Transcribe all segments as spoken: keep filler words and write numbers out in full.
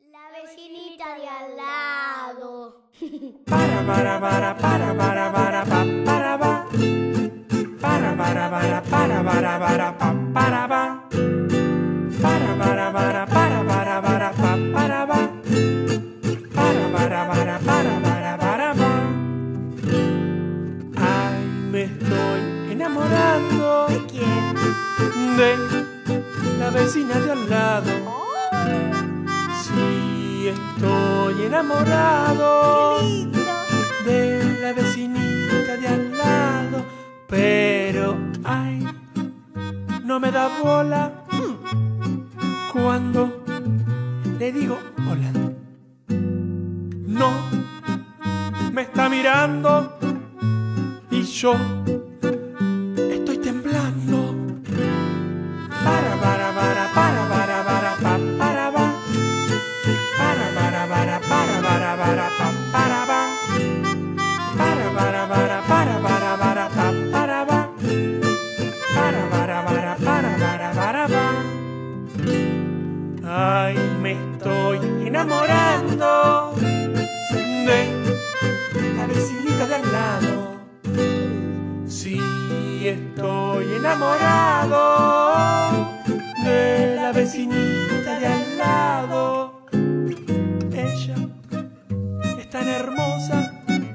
La vecinita de al lado. Para para para para para para pa para pa. Para para para para para para pa para pa. Para para para para para para pa para pa. Para para para para para para pa. Ay, me estoy enamorando. ¿De quién? De la vecina de al lado. Sí, estoy enamorado. ¡Qué lindo! De la vecinita de al lado. Pero, ay, no me da bola cuando le digo hola. No, me está mirando y yo estoy temblando. Para, para, para, para, para, para, pa, para, pa. Para, para, para, para, para, para, pa, para, pa. Para, para, para, para, para, para, pa, para, pa. Para, para, para, para, para, para, pa. Ay, me estoy enamorando de la vecinita de al lado. Sí, estoy enamorado de la vecinita de al lado. Ella es tan hermosa,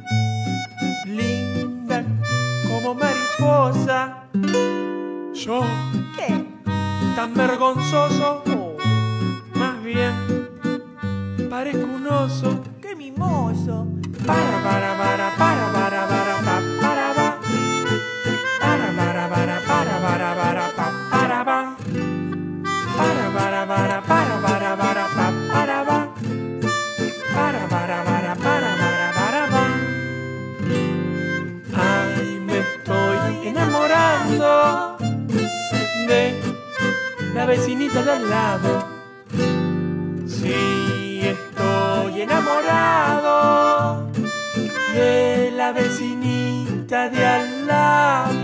linda como mariposa. Yo, ¿Qué? tan vergonzoso, Oh, más bien parezco un oso. ¡qué mimoso! Para, para, para, para, para, para, pa, para, pa. Para, para, para, para, para, para, pa, para, pa. Para, para, para, para, para, para, pa, para, pa. Para, para, para, para, para, para, pa. Ay, me estoy enamorando de la vecinita de al lado. Sí, estoy enamorado de la vecinita de al lado.